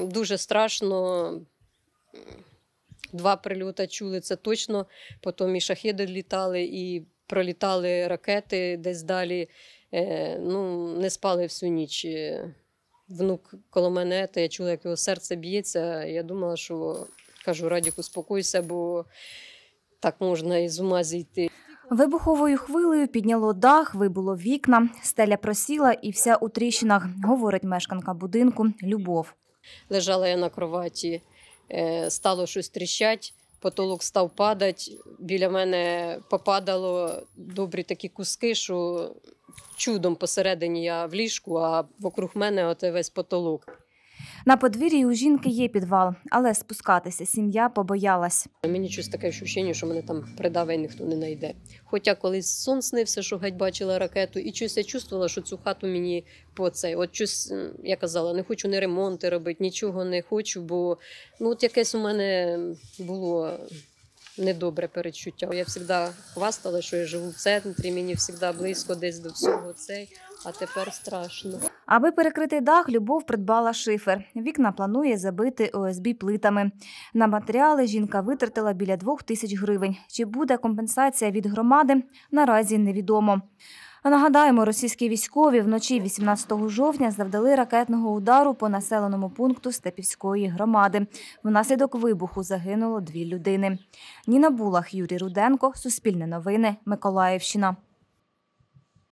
Дуже страшно. 2 прильоти чули, це точно. Потім і шахеди літали, і пролітали ракети десь далі. Не спали всю ніч. Внук коло мене, я чула, як його серце б'ється. Я думала, що, кажу, Радік, успокойся, бо так можна і з ума зійти. Вибуховою хвилею підняло дах, вибило вікна, стеля просіла і вся у тріщинах, говорить мешканка будинку Любов. Лежала я на кроваті, стало щось тріщать, потолок став падати, біля мене попадало добрі такі куски, що чудом посередині я в ліжку, а вокруг мене оте весь потолок. На подвір'ї у жінки є підвал, але спускатися сім'я побоялась. Мені щось таке відчуття, що мене там придавить ніхто не знайде. Хоча колись сон снився, що геть бачила ракету, і щось я чувствувала, що цю хату мені От щось, я казала, не хочу ні ремонти робити, нічого не хочу, бо якесь у мене було недобре передчуття. Я завжди хвастала, що я живу в центрі, мені завжди близько десь до всього цей, а тепер страшно. Аби перекрити дах, Любов придбала шифер. Вікна планує забити ОСБ-плитами. На матеріали жінка витратила біля 2000 гривень. Чи буде компенсація від громади, наразі невідомо. Нагадаємо, російські військові вночі 18 жовтня завдали ракетного удару по населеному пункту Степівської громади. Внаслідок вибуху загинуло 2 людини. Ніна Булах, Юрій Руденко, Суспільне новини, Миколаївщина.